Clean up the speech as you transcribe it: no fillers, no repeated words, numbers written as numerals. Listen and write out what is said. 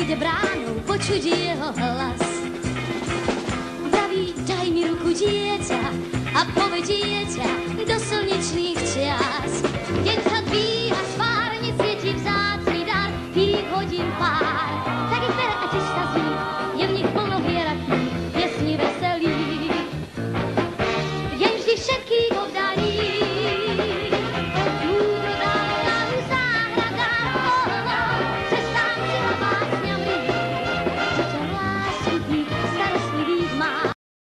ide bránou, počuť jeho hlas. Vraví, daj mi ruku, dieťa, a povedie ťa do slnečných čias. Keď chlad